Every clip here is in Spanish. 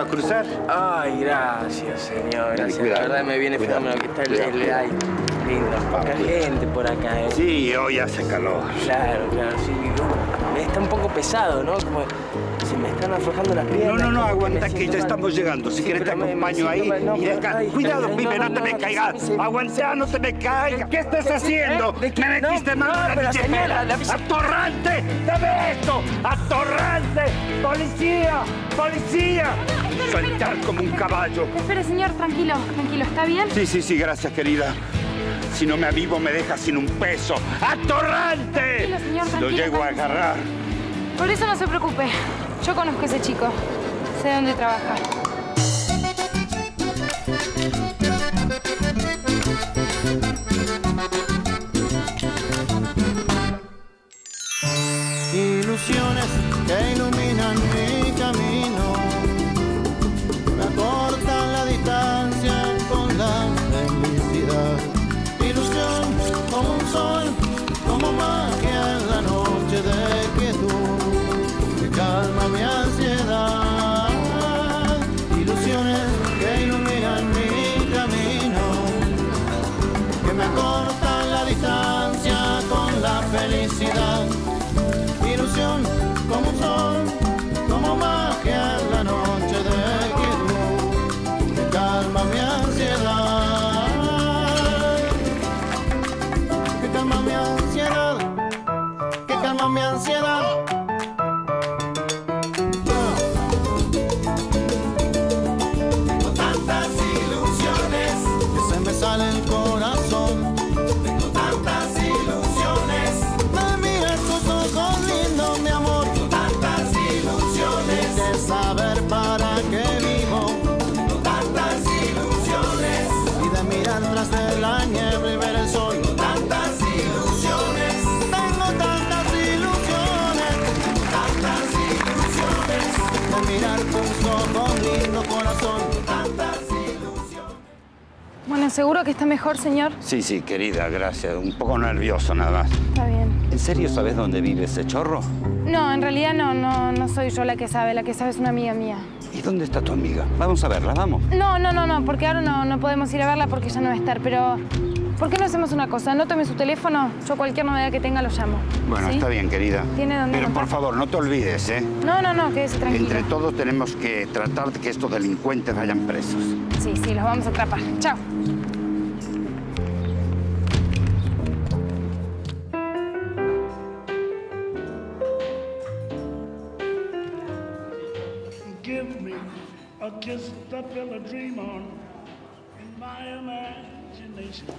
a cruzar? Ay, gracias, señor. Gracias. Cuidado, La verdad me viene fenómeno que está el aire. Lindo, poca gente por acá, ¿eh? Sí, hoy hace calor. Claro, sí. Está un poco pesado, ¿no? Como se me están aflojando las piernas. No, aguanta que ya estamos llegando. Si quieres te acompaño ahí. Y de acá. Cuidado, pibe, no te me caigas. Aguanta, no te me caigas. ¿Qué estás haciendo? Me metiste mano en la billetera. ¡Atorrante! ¡Dame esto! ¡Atorrante! ¡Policía! ¡Policía! Saltar como un caballo. Espere, señor, tranquilo. ¿Está bien? Sí, gracias, querida. Si no me avivo, me dejas sin un peso. ¡Atorrante! Tranquilo, señor, tranquilo. Lo llego a agarrar. Por eso no se preocupe. Yo conozco a ese chico. Sé dónde trabaja. Ilusiones que iluminan mi camino, me acortan la distancia con la felicidad. Ilusión como un sol, como magia en la noche de quietud, que calma mi ansiedad. Ilusiones que iluminan mi camino, que me acortan la distancia con la felicidad. Ilusión como un sol, como magia en la noche de quietud, que calma mi ansiedad, que calma mi ansiedad, que calma mi ansiedad. Tengo tantas ilusiones que se me sale el corazón. Tengo tantas ilusiones. Me miras tus ojos lindos, mi amor. Tengo tantas ilusiones de saber para qué vivo. Tengo tantas ilusiones y de mirar tras de la niebla y ver el sol. Tengo tantas ilusiones. Tengo tantas ilusiones. Tantas ilusiones de mirar tus ojos lindos, corazón. Tantas ilusiones. Bueno, ¿seguro que está mejor, señor? Sí, querida, gracias. Un poco nervioso nada más. Está bien. ¿En serio sabes dónde vive ese chorro? No, en realidad no soy yo la que sabe. La que sabe es una amiga mía. ¿Y dónde está tu amiga? Vamos a verla, vamos. No, porque ahora no podemos ir a verla porque ya no va a estar, pero... ¿Por qué no hacemos una cosa? Anótame su teléfono, yo cualquier novedad que tenga lo llamo. Bueno, ¿sí? está bien, querida. ¿Tiene dónde Pero anotar? por favor, no te olvides, ¿eh? No, quédese tranquilo. Entre todos tenemos que tratar de que estos delincuentes vayan presos. Sí, los vamos a atrapar. Chao. Give me a kiss to fill a dream on in my imagination.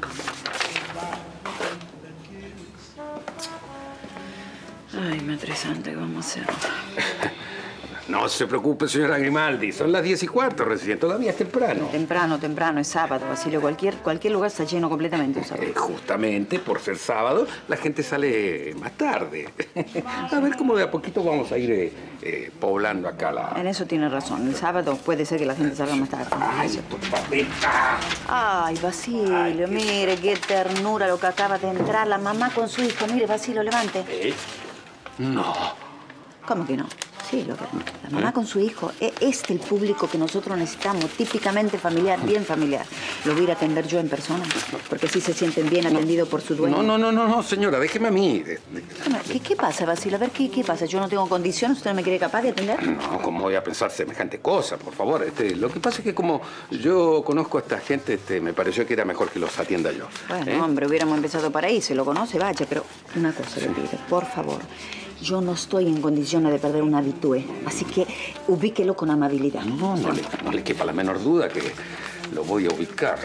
Ay, Madre Santa, ¿qué vamos a hacer? No se preocupe, señora Grimaldi. Son las 10:15 recién. Todavía es temprano. Temprano. Es sábado, Basilio. Cualquier lugar está lleno completamente. Justamente por ser sábado, la gente sale más tarde. A ver cómo de a poquito vamos a ir poblando acá la... En eso tiene razón. El sábado puede ser que la gente salga más tarde. ¡Ay, tu papita! Ay, Basilio, mire qué ternura lo que acaba de entrar. La mamá con su hijo. Mire, Basilio, levante. No. ¿Cómo que no? Sí, la mamá con su hijo. Es el público que nosotros necesitamos, típicamente familiar, bien familiar. Lo voy a ir a atender yo en persona, porque así se sienten bien atendidos por su dueño. No, señora, déjeme a mí. ¿Qué pasa, Basilio? A ver, ¿qué pasa? ¿Yo no tengo condiciones? ¿Usted no me quiere capaz de atender? No, ¿cómo voy a pensar semejante cosa? Por favor, lo que pasa es que como yo conozco a esta gente, me pareció que era mejor que los atienda yo. Bueno, hombre, hubiéramos empezado por ahí. Se lo conoce, vaya, pero una cosa le pido, por favor. Yo no estoy en condiciones de perder una habitué, así que ubíquelo con amabilidad. No le quepa la menor duda que lo voy a ubicar.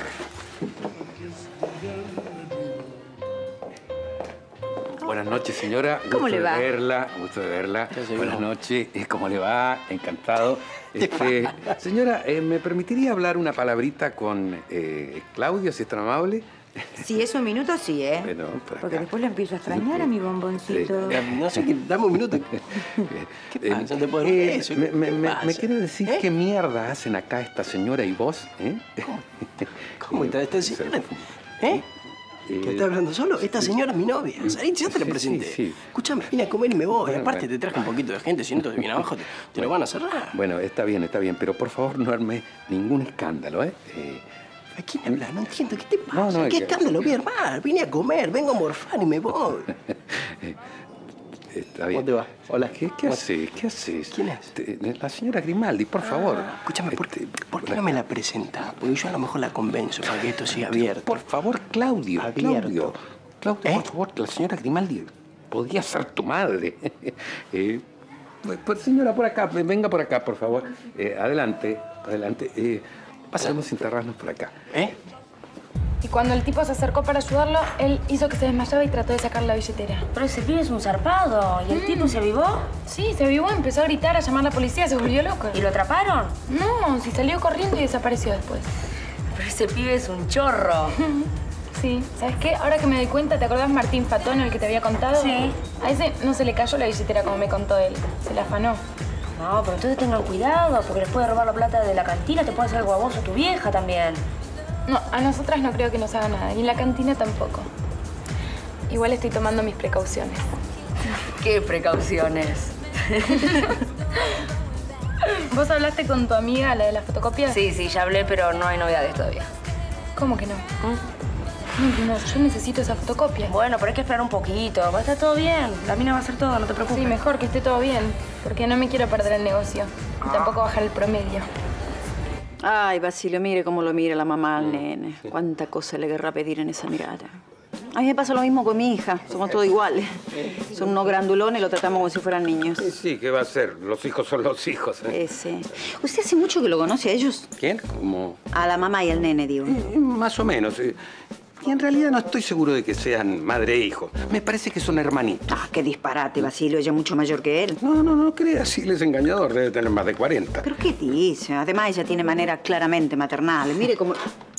Buenas noches, señora. ¿Cómo le va? Gusto de verla. Buenas noches. ¿Cómo le va? Encantado. Señora, ¿me permitiría hablar una palabrita con Claudio, si es tan amable? Si es un minuto, sí, ¿eh? Bueno, porque después le empiezo a extrañar a mi bomboncito. Sí. No sé, dame un minuto. ¿Qué pasa? ¿Te puedo eso? ¿Me quiere decir qué mierda hacen acá esta señora y vos? ¿Cómo está esta señora? ¿Qué estás hablando solo? Esta señora es mi novia. Sarita, ya te la presenté. Sí. Escúchame, vine a comer y me voy. Bueno, Aparte, te traje un poquito de gente. Si no te viene abajo, te lo van a cerrar. Bueno, está bien. Pero por favor no arme ningún escándalo, ¿eh? ¿A quién hablas? No entiendo. ¿Qué te pasa? No, ¿Qué escándalo voy a armar? Vine a comer, vengo a morfar y me voy. Está bien. ¿Cómo te va? Hola. ¿Qué haces? ¿Qué haces? ¿Quién es? La señora Grimaldi, por favor. Escúchame, ¿por qué no me la presentás? Porque yo a lo mejor la convenzo para que esto siga abierto. Por favor, Claudio. Abierto. Claudio, por favor, la señora Grimaldi podría ser tu madre. Pues, señora, por acá, venga por acá, por favor. Adelante. Pasamos a enterrarnos por acá. Y cuando el tipo se acercó para ayudarlo, él hizo que se desmayaba y trató de sacar la billetera. Pero ese pibe es un zarpado. ¿Y el tipo se avivó? Sí, se avivó, empezó a gritar, a llamar a la policía, se volvió loco. ¿Y lo atraparon? No, sí salió corriendo y desapareció después. Pero ese pibe es un chorro. Sí, ¿sabes qué? Ahora que me doy cuenta, ¿te acordás Martín Fatón, el que te había contado? Sí. A ese no se le cayó la billetera como me contó él, se la afanó. No, pero entonces tengan cuidado, porque les puede robar la plata de la cantina, te puede hacer algo a vos o a tu vieja también. No, a nosotras no creo que nos haga nada, y en la cantina tampoco. Igual estoy tomando mis precauciones. ¿Qué precauciones? ¿Vos hablaste con tu amiga, la de las fotocopias? Sí, ya hablé, pero no hay novedades todavía. ¿Cómo que no? No, yo necesito esa fotocopia. Bueno, pero hay que esperar un poquito. Va a estar todo bien. La mina va a hacer todo, no te preocupes. Sí, mejor que esté todo bien, porque no me quiero perder el negocio. Y tampoco bajar el promedio. Ay, Basilio, mire cómo lo mira la mamá al nene. Cuánta cosa le querrá pedir en esa mirada. A mí me pasa lo mismo con mi hija. Somos todos iguales. Son unos grandulones y lo tratamos como si fueran niños. Sí, ¿qué va a hacer? Los hijos son los hijos. Sí. ¿Usted hace mucho que lo conoce a ellos? ¿Quién? ¿Cómo? A la mamá y al nene, digo. Más o menos. Y en realidad no estoy seguro de que sean madre e hijo. Me parece que son hermanitos. Ah, qué disparate, Basilio. Ella es mucho mayor que él. No creas. Sí, él es engañador. Debe tener más de 40. ¿Pero qué dice? Además, ella tiene maneras claramente maternales. Mire cómo...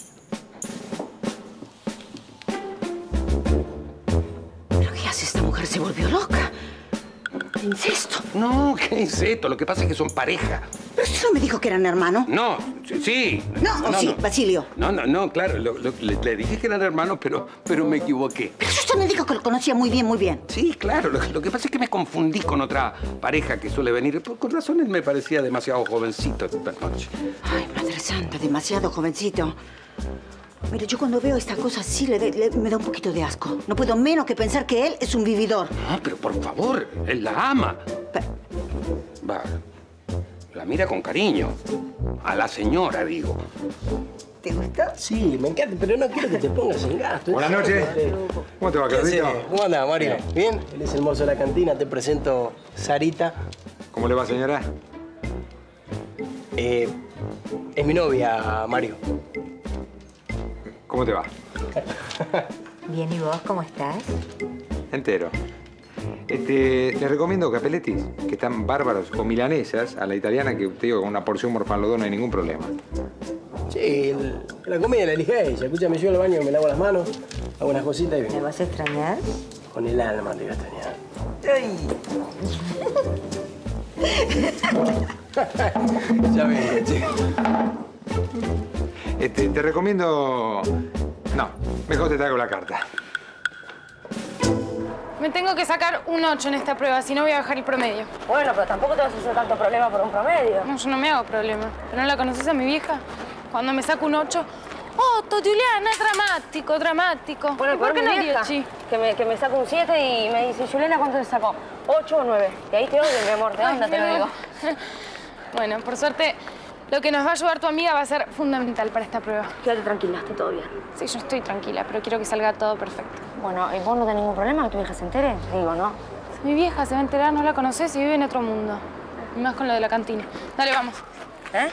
¿Pero qué hace esta mujer? Se volvió loca. ¿Incesto? No, ¿qué incesto? Lo que pasa es que son pareja. ¿Pero usted no me dijo que eran hermanos? No, sí. No, Basilio. No, claro. Le dije que eran hermanos, pero me equivoqué. Pero usted me dijo que lo conocía muy bien. Sí, claro. Lo que pasa es que me confundí con otra pareja que suele venir. Con razón, él me parecía demasiado jovencito esta noche. Ay, Madre Santa, demasiado jovencito. Mire, yo cuando veo esta cosa así me da un poquito de asco. No puedo menos que pensar que él es un vividor. No, pero por favor, él la ama. Va, la mira con cariño. A la señora, digo. ¿Te gusta? Sí, me encanta, pero no quiero que te pongas en gasto. Buenas noches. ¿Cómo te va, Carlito? ¿Cómo andás, Mario? ¿Bien? Él es el mozo de la cantina. Te presento Sarita. ¿Cómo le va, señora? Es mi novia, Mario. ¿Cómo te va? Bien, ¿y vos cómo estás? Entero. Les recomiendo capeletis, que están bárbaros, o milanesas, a la italiana, que te digo, con una porción morfan los dos no hay ningún problema. Sí, la comida la elige ella. Escúchame, yo al baño me lavo las manos, hago unas cositas y ¿Me vengo. vas a extrañar? Con el alma te voy a extrañar. Ya vengo, che. Te recomiendo... No, mejor te traigo la carta. Me tengo que sacar un 8 en esta prueba, si no voy a bajar el promedio. Bueno, pero tampoco te vas a hacer tanto problema por un promedio. No, yo no me hago problema. ¿Pero no la conoces a mi vieja? Cuando me saco un 8... ¡Otto, Juliana, dramático! Bueno, ¿Por qué no 10? 10? Que me saco un 7 y me dice, Juliana, ¿cuánto te sacó? 8 o 9. Y ahí te odio, mi amor, de onda te lo digo. Bueno, por suerte, lo que nos va a ayudar tu amiga va a ser fundamental para esta prueba. Quédate tranquila, está todo bien. Sí, yo estoy tranquila, pero quiero que salga todo perfecto. Bueno, ¿y vos no tenés ningún problema que tu vieja se entere? Digo, ¿no? Mi vieja se va a enterar, no la conoces y vive en otro mundo. Y más con lo de la cantina. Dale, vamos. ¿Eh?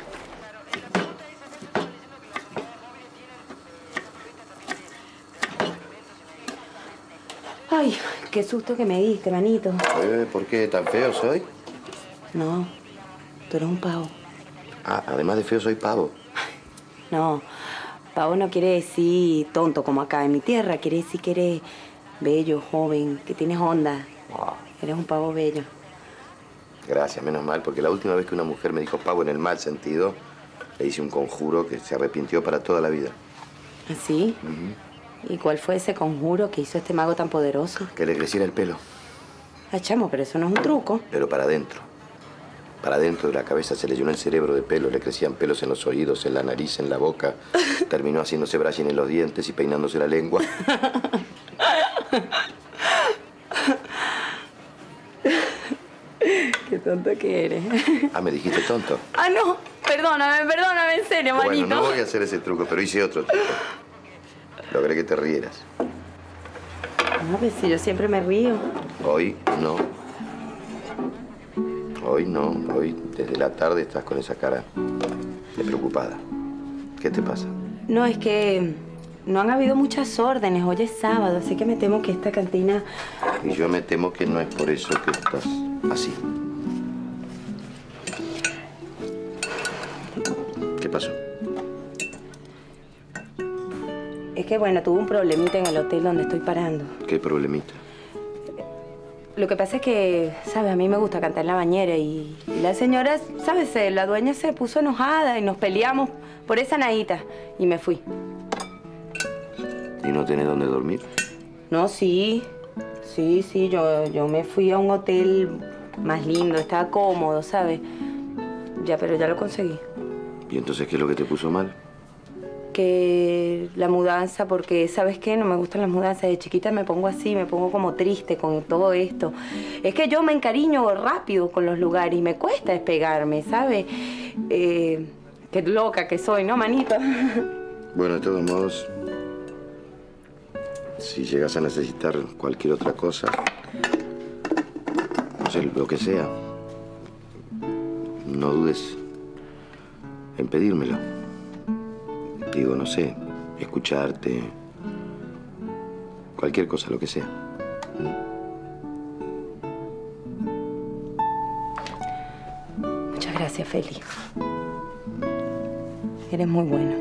Ay, qué susto que me diste, manito. ¿Por qué? ¿Tan feo soy? No, tú eres un pavo. Ah, además de feo soy pavo. No, pavo no quiere decir tonto como acá en mi tierra. Quiere decir que eres bello, joven, que tienes onda. Wow. Eres un pavo bello. Gracias, menos mal, porque la última vez que una mujer me dijo pavo en el mal sentido, le hice un conjuro que se arrepintió para toda la vida. ¿Así? ¿Y cuál fue ese conjuro que hizo este mago tan poderoso? Que le creciera el pelo. Ay, chamo, pero eso no es un truco. Pero para adentro. Para adentro de la cabeza se le llenó el cerebro de pelo. Le crecían pelos en los oídos, en la nariz, en la boca. Terminó haciéndose brushing en los dientes y peinándose la lengua. Qué tonto que eres. Ah, ¿me dijiste tonto? Ah, no. Perdóname, en serio, manito. Bueno, no voy a hacer ese truco, pero hice otro truco. Logré que te rieras. No, pues si yo siempre me río. Hoy no. Hoy no. Hoy, desde la tarde, estás con esa cara de preocupada. ¿Qué te pasa? No, es que no han habido muchas órdenes. Hoy es sábado, así que me temo que esta cantina... Y yo me temo que no es por eso que estás así. ¿Qué pasó? Es que, bueno, tuve un problemita en el hotel donde estoy parando. ¿Qué problemita? Lo que pasa es que, ¿sabes? A mí me gusta cantar en la bañera y la señora, ¿sabes? La dueña se puso enojada y nos peleamos por esa nadita y me fui. ¿Y no tenés dónde dormir? No, sí. Sí, yo me fui a un hotel más lindo, estaba cómodo, ¿sabes? Ya, pero ya lo conseguí. ¿Y entonces qué es lo que te puso mal? Que la mudanza, porque, ¿sabes qué? No me gustan las mudanzas. De chiquita me pongo así, me pongo como triste con todo esto. Es que yo me encariño rápido con los lugares y me cuesta despegarme, ¿sabes? Qué loca que soy, ¿no, manito? Bueno, de todos modos, si llegas a necesitar cualquier otra cosa, no sé, lo que sea, no dudes en pedírmelo. Digo, no sé, escucharte, cualquier cosa, lo que sea. Muchas gracias, Feli. Eres muy bueno.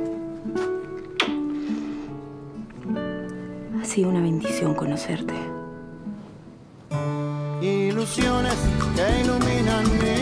Ha sido una bendición conocerte. Ilusiones que iluminan mi